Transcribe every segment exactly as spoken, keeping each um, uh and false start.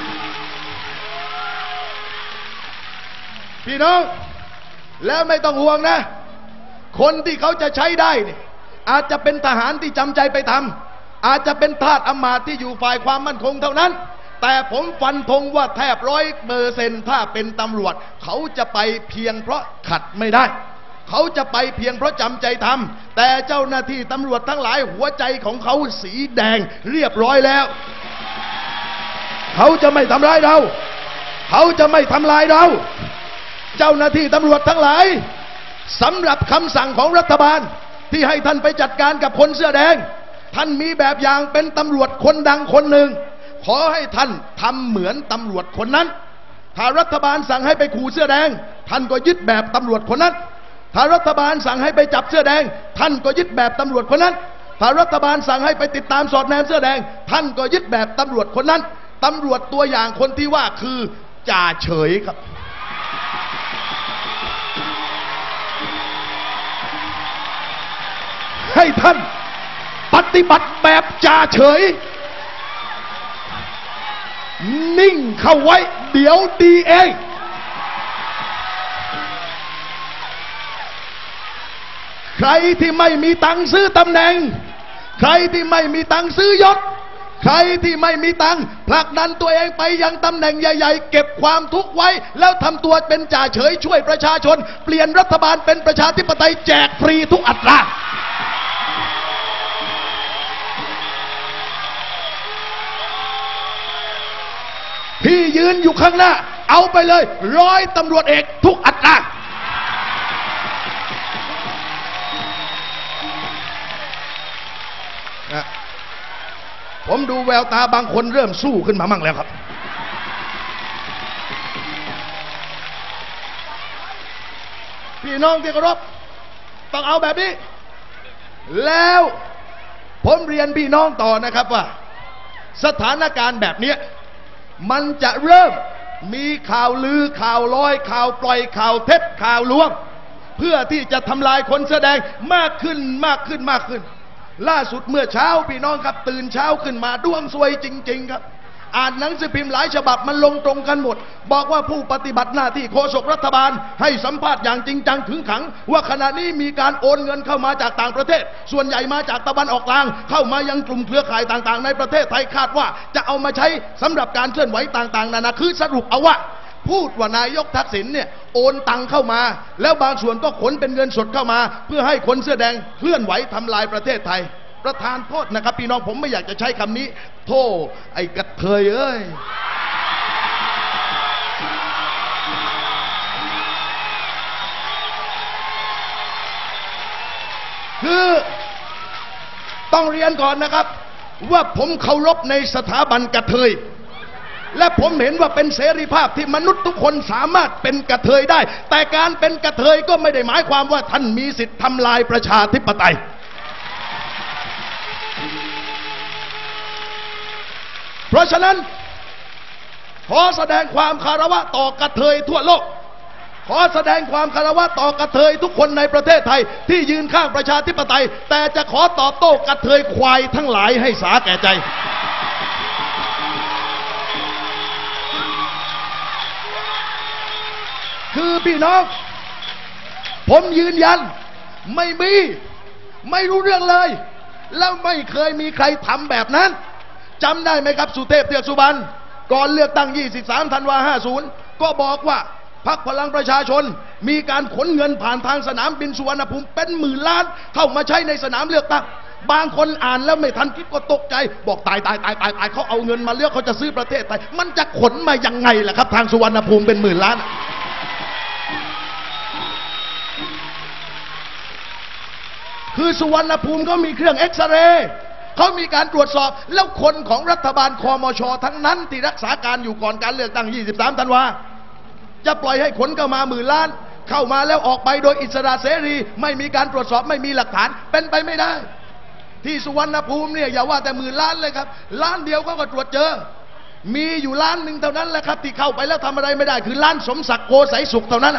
พี่น้องแล้วไม่ต้องห่วงนะคนที่เขาจะใช้ได้เนี่ยอาจจะเป็นทหารที่จำใจไปทำอาจจะเป็นทาสอำมาตย์ที่อยู่ฝ่ายความมั่นคงเท่านั้นแต่ผมฟันธงว่าแทบร้อยเปอร์เซ็นต์ถ้าเป็นตำรวจเขาจะไปเพียงเพราะขัดไม่ได้เขาจะไปเพียงเพราะจำใจทำแต่เจ้าหน้าที่ตำรวจทั้งหลายหัวใจของเขาสีแดงเรียบร้อยแล้วเขาจะไม่ทำร้ายเราเขาจะไม่ทำลายเราเจ้าหน้าที่ตำรวจทั้งหลายสำหรับคำสั่งของรัฐบาลที่ให้ท่านไปจัดการกับคนเสื้อแดงท่านมีแบบอย่างเป็นตำรวจคนดังคนหนึ่งขอให้ท่านทำเหมือนตำรวจคนนั้นถ้ารัฐบาลสั่งให้ไปขู่เสื้อแดงท่านก็ยึดแบบตำรวจคนนั้นถ้ารัฐบาลสั่งให้ไปจับเสื้อแดงท่านก็ยึดแบบตำรวจคนนั้นถ้ารัฐบาลสั่งให้ไปติดตามสอดแนมเสื้อแดงท่านก็ยึดแบบตำรวจคนนั้นตำรวจตัวอย่างคนที่ว่าคือจ่าเฉยครับให้ท่านปฏิบัติแบบจ่าเฉยนิ่งเข้าไว้เดี๋ยวดีเองใครที่ไม่มีตังค์ซื้อตำแหน่งใครที่ไม่มีตังค์ซื้อยศใครที่ไม่มีตังค์ผลักดันตัวเองไปยังตำแหน่งใหญ่ๆเก็บความทุกข์ไว้แล้วทำตัวเป็นจ่าเฉยช่วยประชาชนเปลี่ยนรัฐบาลเป็นประชาธิปไตยแจกฟรีทุกอัตราพี่ยืนอยู่ข้างหน้าเอาไปเลยร้อยตำรวจเอกทุกอัตราผมดูแววตาบางคนเริ่มสู้ขึ้นมามั่งแล้วครับพี่น้องที่เคารพต้องเอาแบบนี้แล้วผมเรียนพี่น้องต่อนะครับว่าสถานการณ์แบบนี้มันจะเริ่มมีข่าวลือข่าวลอยข่าวปล่อยข่าวเท็จข่าวลวงเพื่อที่จะทำลายคนแสดงมากขึ้นมากขึ้นมากขึ้นล่าสุดเมื่อเช้าพี่น้องครับตื่นเช้าขึ้นมาดวงซวยจริงๆครับอ่านหนังสือพิมพ์หลายฉบับมันลงตรงกันหมดบอกว่าผู้ปฏิบัติหน้าที่โฆษกรัฐบาลให้สัมภาษณ์อย่างจริงจังขึงขังว่าขณะนี้มีการโอนเงินเข้ามาจากต่างประเทศส่วนใหญ่มาจากตะวันออกกลางเข้ามายังกลุ่มเครือข่ายต่างๆในประเทศไทยคาดว่าจะเอามาใช้สำหรับการเคลื่อนไหวต่างๆนานาคือสรุปเอาว่าพูดว่านายกทักษิณเนี่ยโอนตังเข้ามาแล้วบางส่วนก็ขนเป็นเงินสดเข้ามาเพื่อให้คนเสื้อแดงเคลื่อนไหวทำลายประเทศไทยประธานโทษนะครับพี่น้องผมไม่อยากจะใช้คำนี้โธ่ไอ้กระเทยเอ้ยคือต้องเรียนก่อนนะครับว่าผมเคารพในสถาบันกระเทยและผมเห็นว่าเป็นเสรีภาพที่มนุษย์ทุกคนสามารถเป็นกระเทยได้แต่การเป็นกระเทยก็ไม่ได้หมายความว่าท่านมีสิทธิ์ทำลายประชาธิปไตยเพราะฉะนั้นขอแสดงความคารวะต่อกระเทยทั่วโลกขอแสดงความคารวะต่อกระเทยทุกคนในประเทศไทยที่ยืนข้างประชาธิปไตยแต่จะขอตอบโต้กระเทยควายทั้งหลายให้สาแก่ใจคือพี่น้องผมยืนยันไม่มีไม่รู้เรื่องเลยแล้วไม่เคยมีใครทำแบบนั้นจำได้ไหมครับสุเทพเทือกสุบรรณก่อนเลือกตั้งยี่สิบสามธันวาห้าสิบก็บอกว่าพรรคพลังประชาชนมีการขนเงินผ่านทางสนามบินสุวรรณภูมิเป็นหมื่นล้านเข้ามาใช้ในสนามเลือกตั้งบางคนอ่านแล้วไม่ทันคิดก็ตกใจบอกตายตายตายตายตายเขาเอาเงินมาเลือกเขาจะซื้อประเทศไทยมันจะขนมายังไงล่ะครับทางสุวรรณภูมิเป็นหมื่นล้านคือสุวรรณภูมิก็มีเครื่องเอ็กซเรย์เขามีการตรวจสอบแล้วคนของรัฐบาลคมช.ทั้งนั้นที่รักษาการอยู่ก่อนการเลือกตั้งยี่สิบสามธันวาจะปล่อยให้ขนเข้ามาหมื่นล้านเข้ามาแล้วออกไปโดยอิสระเสรีไม่มีการตรวจสอบไม่มีหลักฐานเป็นไปไม่ได้ที่สุวรรณภูมิเนี่ยอย่าว่าแต่หมื่นล้านเลยครับล้านเดียวเขาก็ตรวจเจอมีอยู่ล้านหนึ่งเท่านั้นแหละครับที่เข้าไปแล้วทำอะไรไม่ได้คือล้านสมศักดิ์โกสัยสุขเท่านั้น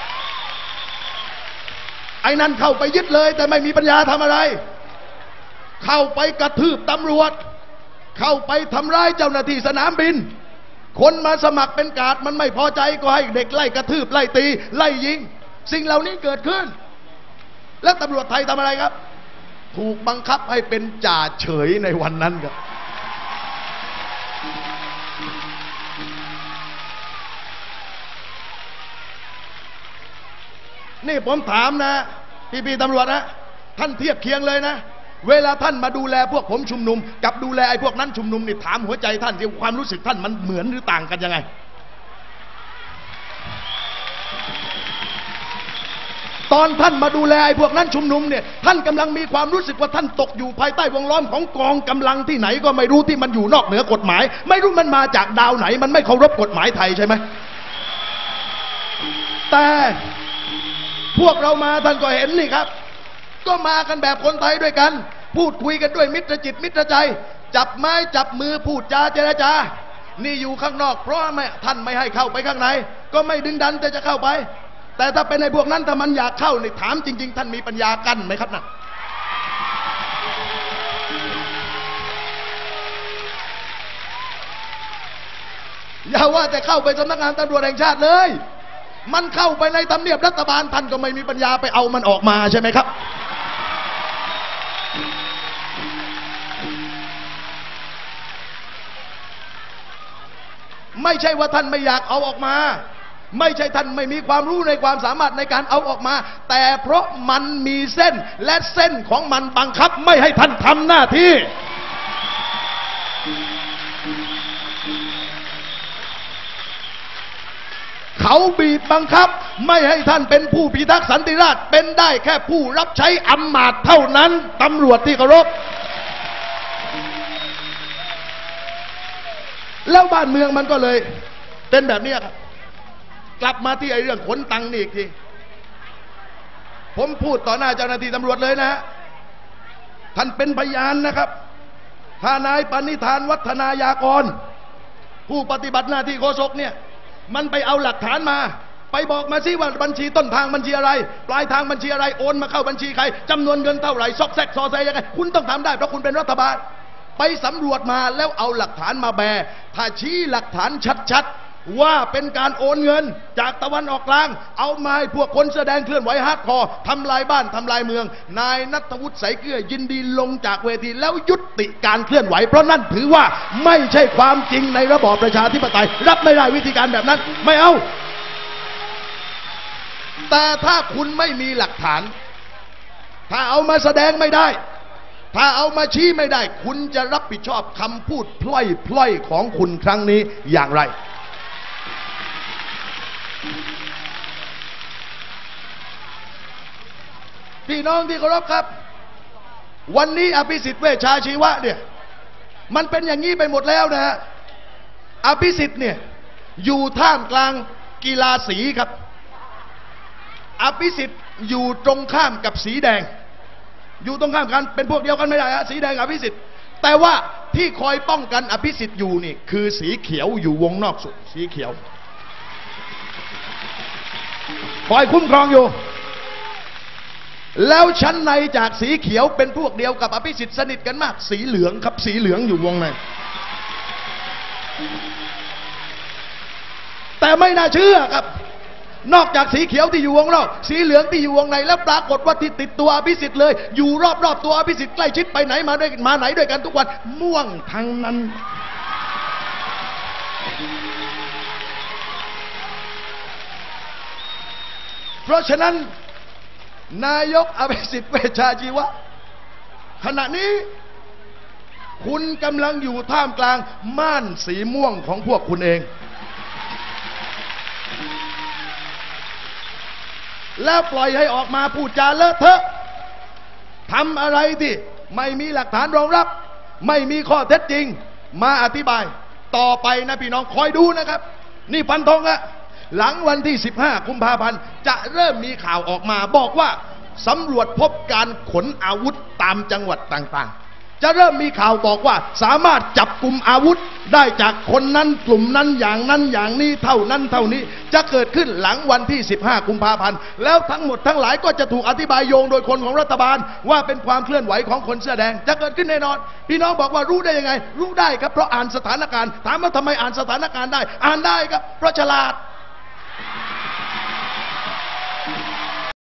ไอ้นั่นเข้าไปยึดเลยแต่ไม่มีปัญญาทำอะไรเข้าไปกระทืบตำรวจเข้าไปทำร้ายเจ้าหน้าที่สนามบินคนมาสมัครเป็นการ์ดมันไม่พอใจก็ให้เด็กไล่กระทืบไล่ตีไล่ยิงสิ่งเหล่านี้เกิดขึ้นแล้วตำรวจไทยทำอะไรครับถูกบังคับให้เป็นจ่าเฉยในวันนั้นครับนี่ผมถามนะพี่ๆตำรวจนะท่านเทียบเคียงเลยนะเวลาท่านมาดูแลพวกผมชุมนุมกับดูแลไอ้พวกนั้นชุมนุมนี่ถามหัวใจท่านที่ความรู้สึกท่านมันเหมือนหรือต่างกันยังไงตอนท่านมาดูแลไอ้พวกนั้นชุมนุมเนี่ยท่านกำลังมีความรู้สึกว่าท่านตกอยู่ภายใต้วงล้อมของกองกำลังที่ไหนก็ไม่รู้ที่มันอยู่นอกเหนือกฎหมายไม่รู้มันมาจากดาวไหนมันไม่เคารพกฎหมายไทยใช่ไหมแต่พวกเรามาท่านก็เห็นนี่ครับก็มากันแบบคนไทยด้วยกันพูดคุยกันด้วยมิตรจิตมิตรใจจับไม้จับมือพูดจาเจรจานี่อยู่ข้างนอกเพราะไม่ท่านไม่ให้เข้าไปข้างในก็ไม่ดึงดันแต่จะเข้าไปแต่ถ้าเป็นในพวกนั้นถ้ามันอยากเข้านี่ถามจริงๆท่านมีปัญญากั้นไหมครับนะอย่าว่าแต่เข้าไปสำนักงานตำรวจแห่งชาติเลยมันเข้าไปในทำเนียบรัฐบาลท่านก็ไม่มีปัญญาไปเอามันออกมาใช่ไหมครับไม่ใช่ว่าท่านไม่อยากเอาออกมาไม่ใช่ท่านไม่มีความรู้ในความสามารถในการเอาออกมาแต่เพราะมันมีเส้นและเส้นของมันบังคับไม่ให้ท่านทำหน้าที่เขาบีบบังคับไม่ให้ท่านเป็นผู้พิทักษ์สันติราษฎร์เป็นได้แค่ผู้รับใช้อำมาตย์เท่านั้นตำรวจที่เคารพแล้วบ้านเมืองมันก็เลยเป็นแบบนี้ครับกลับมาที่ไอ้เรื่องขนตังค์นี่อีกทีผมพูดต่อหน้าเจ้าหน้าที่ตำรวจเลยนะฮะท่านเป็นพยานนะครับถ้านายปณิธานวัฒนายากรผู้ปฏิบัติหน้าที่โฆษกเนี่ยมันไปเอาหลักฐานมาไปบอกมาสิว่าบัญชีต้นทางบัญชีอะไรปลายทางบัญชีอะไรโอนมาเข้าบัญชีใครจำนวนเงินเท่าไหร่ซอกแซกซอแซยังไงคุณต้องทำได้เพราะคุณเป็นรัฐบาลไปสำรวจมาแล้วเอาหลักฐานมาแบถ้าชี้หลักฐานชัดๆว่าเป็นการโอนเงินจากตะวันออกกลางเอามาให้พวกคนแสดงเคลื่อนไหวฮาร์ดคอร์ทำลายบ้านทำลายเมืองนายณัฐวุฒิ สายเกลือยินดีลงจากเวทีแล้วยุติการเคลื่อนไหวเพราะนั่นถือว่าไม่ใช่ความจริงในระบอบประชาธิปไตยรับไม่ได้วิธีการแบบนั้นไม่เอาแต่ถ้าคุณไม่มีหลักฐานถ้าเอามาแสดงไม่ได้ถ้าเอามาชี้ไม่ได้คุณจะรับผิดชอบคำพูดพล่อยๆของคุณครั้งนี้อย่างไรพี่น้องที่เคารพครับวันนี้อภิสิทธิ์เวชชาชีวะเนี่ยมันเป็นอย่างนี้ไปหมดแล้วนะฮะอภิสิทธิ์เนี่ยอยู่ท่ามกลางกีฬาสีครับอภิสิทธิ์อยู่ตรงข้ามกับสีแดงอยู่ตรงข้ามกันเป็นพวกเดียวกันไม่ได้ฮะสีแดงอภิสิทธิ์แต่ว่าที่คอยป้องกันอภิสิทธิ์อยู่นี่คือสีเขียวอยู่วงนอกสุดสีเขียวคอยคุ้มครองอยู่แล้วชั้นในจากสีเขียวเป็นพวกเดียวกับอภิสิทธิ์สนิทกันมากสีเหลืองครับสีเหลืองอยู่วงในแต่ไม่น่าเชื่อครับนอกจากสีเขียวที่อยู่วงนอกสีเหลืองที่อยู่วงในแล้วปรากฏว่าที่ติดตัวอภิสิทธิ์เลยอยู่รอบๆตัวอภิสิทธิ์ใกล้ชิดไปไหนมาด้วยมาไหนด้วยกันทุกวันม่วงทั้งนั้นเพราะฉะนั้นนายกอภิสิทธิ์เวชชาชีวะขณะนี้คุณกำลังอยู่ท่ามกลางม่านสีม่วงของพวกคุณเองแล้วปล่อยให้ออกมาพูดจาเลอะเทอะทำอะไรที่ไม่มีหลักฐานรองรับไม่มีข้อเท็จจริงมาอธิบายต่อไปนะพี่น้องคอยดูนะครับนี่ฟันธงอะหลังวันที่สิบห้ากุมภาพันธ์จะเริ่มมีข่าวออกมาบอกว่าสำรวจพบการขนอาวุธตามจังหวัดต่างๆจะเริ่มมีข่าวบอกว่าสามารถจับกลุ่มอาวุธได้จากคนนั้นกลุ่มนั้นอย่างนั้นอย่างนี้เท่านั้นเท่านี้จะเกิดขึ้นหลังวันที่สิบห้ากุมภาพันธ์แล้วทั้งหมดทั้งหลายก็จะถูกอธิบายโยงโดยคนของรัฐบาลว่าเป็นความเคลื่อนไหวของคนเสื้อแดงจะเกิดขึ้นแน่นอนพี่น้องบอกว่ารู้ได้ยังไงรู้ได้ครับเพราะอ่านสถานการณ์ถามว่าทำไมอ่านสถานการณ์ได้อ่านได้ครับเพราะฉลาด